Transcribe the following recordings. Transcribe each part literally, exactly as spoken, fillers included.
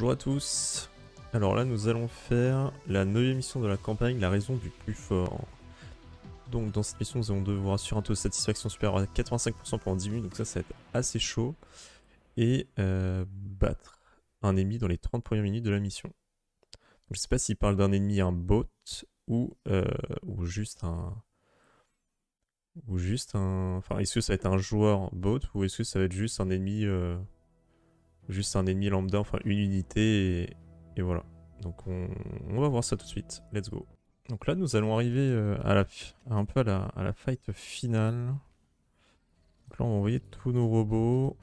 Bonjour à tous. Alors là nous allons faire la neuvième mission de la campagne, la raison du plus fort. Donc dans cette mission nous allons devoir assurer un taux de satisfaction supérieur à quatre-vingt-cinq pour cent pendant dix minutes, donc ça ça va être assez chaud. Et euh, battre un ennemi dans les trente premières minutes de la mission. Donc, je sais pas s'il parle d'un ennemi, un bot, ou, euh, ou juste un... Ou juste un... Enfin, est-ce que ça va être un joueur bot, ou est-ce que ça va être juste un ennemi... Euh... Juste un ennemi lambda, enfin une unité, et, et voilà. Donc on, on va voir ça tout de suite. Let's go. Donc là, nous allons arriver euh, à la, à un peu à la, à la fight finale. Donc là, on va envoyer tous nos robots.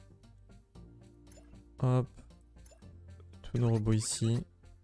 Hop. Tous nos robots ici.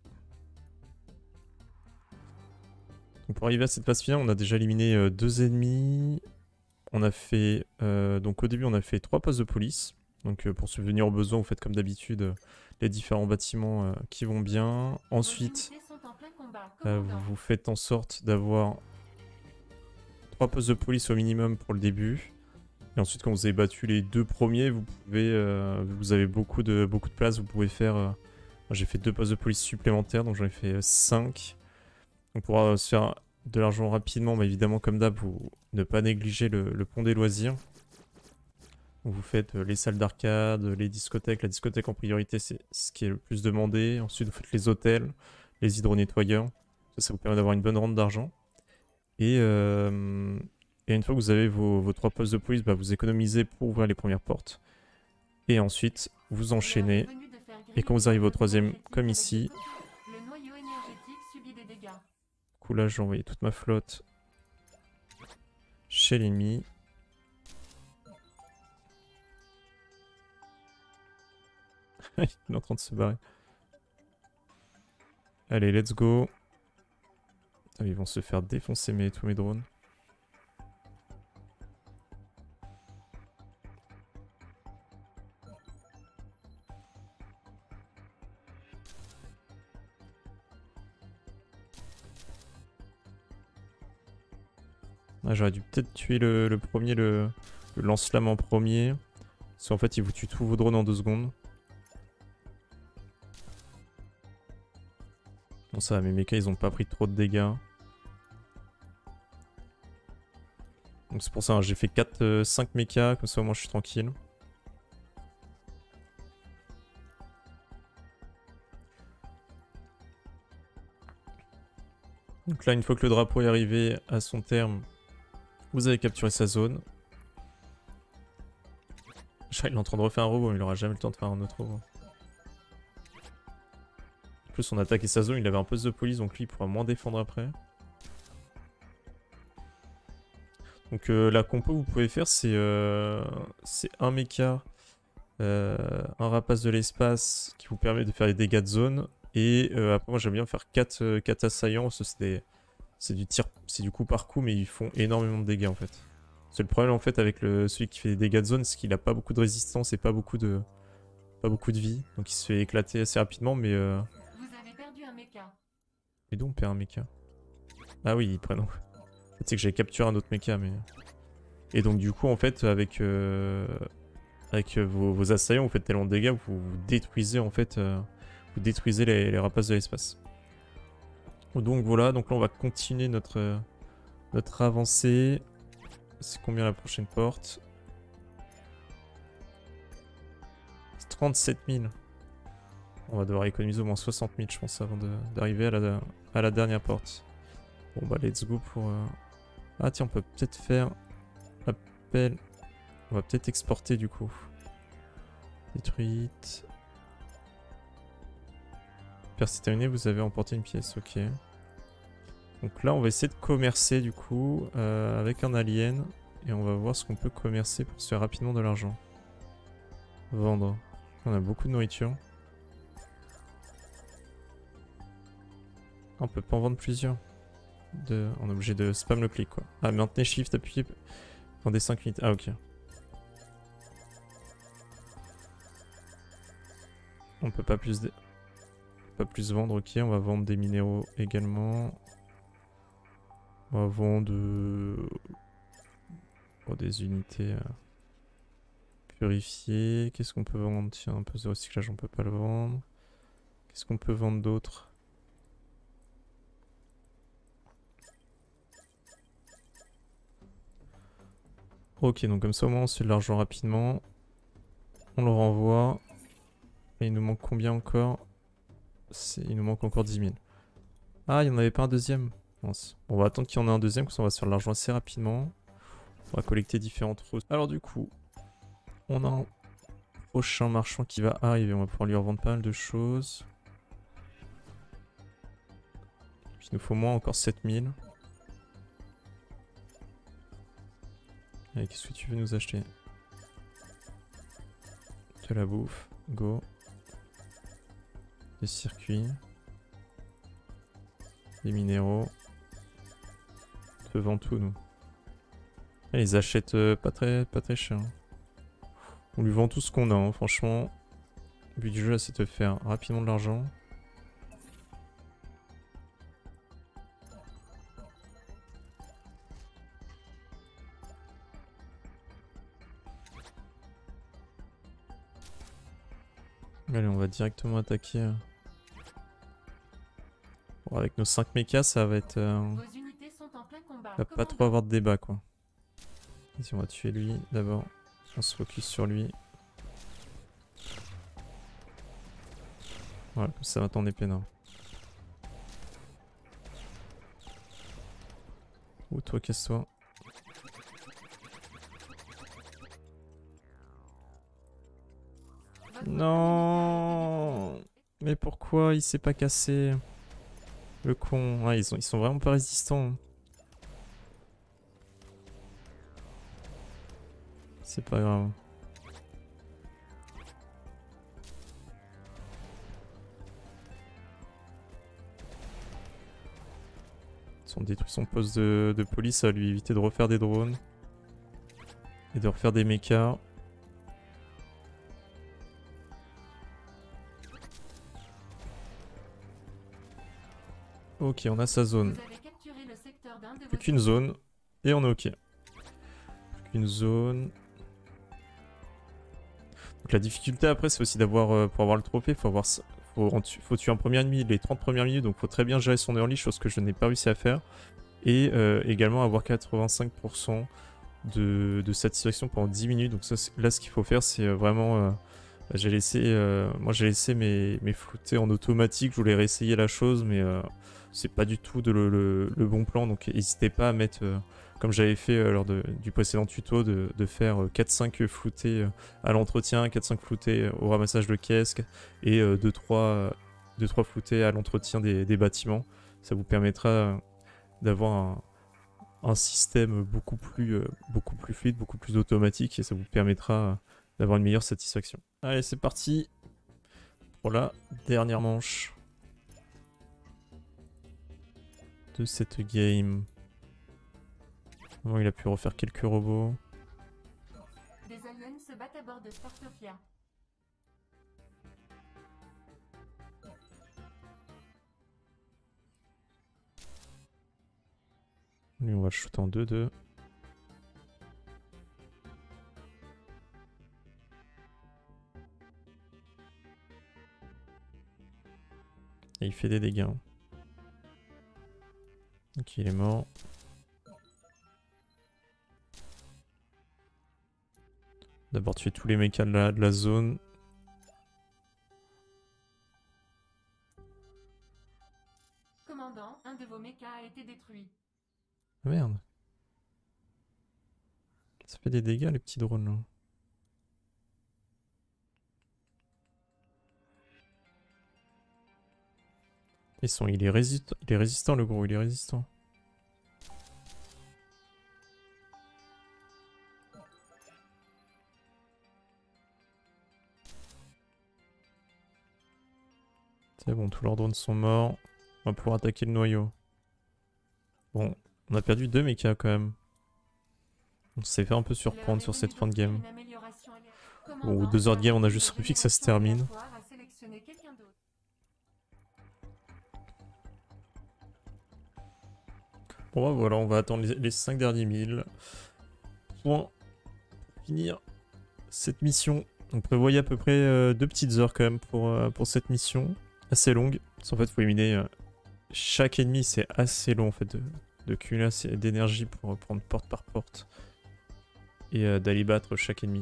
Donc pour arriver à cette phase finale, on a déjà éliminé euh, deux ennemis. On a fait... Euh, donc au début, on a fait trois postes de police. Donc euh, pour subvenir aux besoins, vous faites comme d'habitude euh, les différents bâtiments euh, qui vont bien. Ensuite, euh, vous faites en sorte d'avoir trois postes de police au minimum pour le début. Et ensuite, quand vous avez battu les deux premiers, vous pouvez, euh, vous avez beaucoup de, beaucoup de place, vous pouvez faire... Euh, j'ai fait deux postes de police supplémentaires, donc j'en ai fait cinq. Donc pour euh, se faire de l'argent rapidement, bah, évidemment comme d'hab, vous ne pas négliger le, le pont des loisirs. Donc vous faites euh, les salles d'arcade, les discothèques. La discothèque en priorité, c'est ce qui est le plus demandé. Ensuite, vous faites les hôtels, les hydronettoyeurs. Ça, ça vous permet d'avoir une bonne rente d'argent. Et, euh, et une fois que vous avez vos, vos trois postes de police, bah, vous économisez pour ouvrir les premières portes. Et ensuite, vous enchaînez. Et quand vous arrivez au troisième, comme ici, du coup là, j'ai envoyé toute ma flotte chez l'ennemi. Il est en train de se barrer. Allez, let's go. Ah, ils vont se faire défoncer mes, tous mes drones. Ah, j'aurais dû peut-être tuer le, le premier, le, le lance-flamme en premier. Parce qu'en fait, il vous tue tous vos drones en deux secondes. Bon, ça va, mes mechas, ils ont pas pris trop de dégâts. Donc c'est pour ça, hein, j'ai fait quatre, cinq mechas, comme ça au moins je suis tranquille. Donc là, une fois que le drapeau est arrivé à son terme, vous avez capturé sa zone. Il est en train de refaire un robot, mais il aura jamais le temps de faire un autre robot. En plus, on a attaqué sa zone, il avait un poste de police, donc lui, il pourra moins défendre après. Donc euh, la compo que vous pouvez faire, c'est euh, un mecha, euh, un rapace de l'espace qui vous permet de faire des dégâts de zone. Et euh, après, moi, j'aime bien faire quatre euh, assaillants, parce que c'est du tir, c'est du coup par coup, mais ils font énormément de dégâts en fait. C'est le problème en fait avec le, celui qui fait des dégâts de zone, c'est qu'il a pas beaucoup de résistance et pas beaucoup de, pas beaucoup de vie. Donc il se fait éclater assez rapidement, mais... Euh... Vous avez perdu un mecha. Et donc on perd un mecha. Ah oui, ils prennent... En fait, c'est que j'ai capturé un autre mecha, mais... Et donc du coup, en fait, avec, euh... avec vos, vos assaillants, vous faites tellement de dégâts, vous, vous détruisez en fait... Euh... Vous détruisez les, les rapaces de l'espace. Donc voilà, donc là on va continuer notre, euh... notre avancée. C'est combien la prochaine porte? trente-sept mille. On va devoir économiser au moins soixante mille, je pense, avant d'arriver à la, à la dernière porte. Bon bah let's go pour... Euh... Ah tiens, on peut peut-être faire appel... On va peut-être exporter du coup. Détruite. Percée terminée, vous avez emporté une pièce, ok. Donc là, on va essayer de commercer du coup euh, avec un alien. Et on va voir ce qu'on peut commercer pour se faire rapidement de l'argent. Vendre. On a beaucoup de nourriture. On peut pas en vendre plusieurs. De... On est obligé de spam le clic quoi. Ah, maintenez shift, appuyez pendant des cinq minutes. Ah, ok. On peut pas plus, de... pas plus vendre, ok. On va vendre des minéraux également. On va vendre oh, des unités euh... purifiées. Qu'est-ce qu'on peut vendre? Tiens, un peu de recyclage, on peut pas le vendre. Qu'est-ce qu'on peut vendre d'autre? Ok, donc comme ça au moins on se fait de l'argent rapidement. On le renvoie. Et il nous manque combien encore? Il nous manque encore dix mille. Ah, il n'y en avait pas un deuxième. Mince. Bon, on va attendre qu'il y en ait un deuxième, comme ça on va se faire de l'argent assez rapidement. On va collecter différentes roses. Alors du coup, on a un prochain marchand qui va arriver. On va pouvoir lui revendre pas mal de choses. Il nous faut moins encore sept mille. Allez, qu'est-ce que tu veux nous acheter? De la bouffe. Go. Des circuits. Des minéraux. On peut vendre tout, nous. Elle les achète euh, pas très pas très cher. On lui vend tout ce qu'on a, hein, franchement. Le but du jeu, c'est de faire rapidement de l'argent. Allez, on va directement attaquer. Bon, avec nos cinq mechas, ça va être... Euh... Vos unités sont en plein combat. Va pas trop avoir de débat, quoi. Vas-y, on va tuer lui d'abord. On se focus sur lui. Voilà, comme ça maintenant on est peinard. Ou toi, casse-toi. Non. Mais pourquoi il s'est pas cassé? Le con. Ah, ils, sont, ils sont vraiment pas résistants. C'est pas grave. Si on détruit son poste de, de police, ça va lui éviter de refaire des drones. Et de refaire des mechas. Ok, on a sa zone. Plus qu'une zone. Et on est ok. Plus qu'une zone. Donc la difficulté après, c'est aussi d'avoir, euh, pour avoir le trophée, faut avoir, faut, faut tuer en première ennemi les trente premières minutes, donc faut très bien gérer son early, chose que je n'ai pas réussi à faire. Et euh, également avoir quatre-vingt-cinq pour cent de, de satisfaction pendant dix minutes. Donc ça, là, ce qu'il faut faire, c'est vraiment... Euh, j'ai laissé, euh, moi j'ai laissé mes, mes floutés en automatique, je voulais réessayer la chose, mais euh, c'est pas du tout de le, le, le bon plan, donc n'hésitez pas à mettre, euh, comme j'avais fait euh, lors de, du précédent tuto, de, de faire euh, quatre cinq floutés euh, à l'entretien, quatre cinq floutés au ramassage de caisses, et euh, deux trois floutés à l'entretien des, des bâtiments. Ça vous permettra euh, d'avoir un, un système beaucoup plus, euh, beaucoup plus fluide, beaucoup plus automatique, et ça vous permettra euh, d'avoir une meilleure satisfaction. Allez, c'est parti pour la dernière manche de cette game. Bon, il a pu refaire quelques robots. Des aliens se battent à bord de Sportopia. Lui, on va le shooter en deux deux. Et il fait des dégâts. Ok, il est mort. D'abord tuer tous les mechas de la, de la zone. Commandant, un de vos mechas a été détruit. Ah, merde. Ça fait des dégâts les petits drones là. Ils sont, il est résistant, il est résistant le gros, il est résistant. C'est bon, tous leurs drones sont morts. On va pouvoir attaquer le noyau. Bon, on a perdu deux mechas quand même. On s'est fait un peu surprendre sur cette fin de game. Bon, deux heures de game, on a juste envie que ça se termine. Bon bah voilà, on va attendre les, les cinq derniers milles. Pour finir cette mission. On prévoyait à peu près euh, deux petites heures quand même pour, euh, pour cette mission. assez longue. En fait, il faut éliminer euh, chaque ennemi, c'est assez long en fait de, de cumulasse et d'énergie pour prendre porte par porte et euh, d'aller battre chaque ennemi.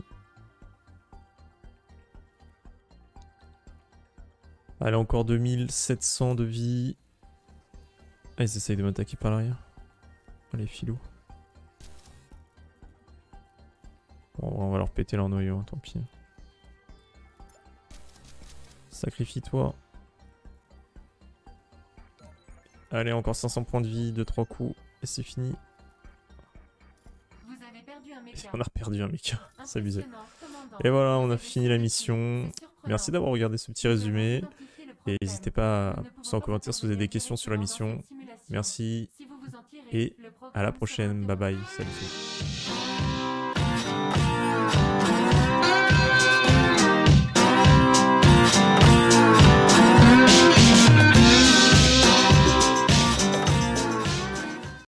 Allez, encore deux mille sept cents de vie. Ah, ils essayent de m'attaquer par l'arrière. Allez, filou. Bon, on va leur péter leur noyau, hein, tant pis. Sacrifie-toi. Allez, encore cinq cents points de vie, deux trois coups, et c'est fini. Vous avez perdu un méca. On a perdu un mec, c'est abusé. Impressionnant, commandant. Et voilà, on Vous a avez fini la tout mission. réussi, c'est surprenant. Merci d'avoir regardé ce petit Nous avons résumé. identifié le Et problème. n'hésitez pas à Nous ne pouvons pousser en pas commentaire si vous avez des questions sur la directement dans mission. cette simulation. Merci Si vous vous en tirez, et le à la programme sera prochaine. Bye bye. interrompu. Salut.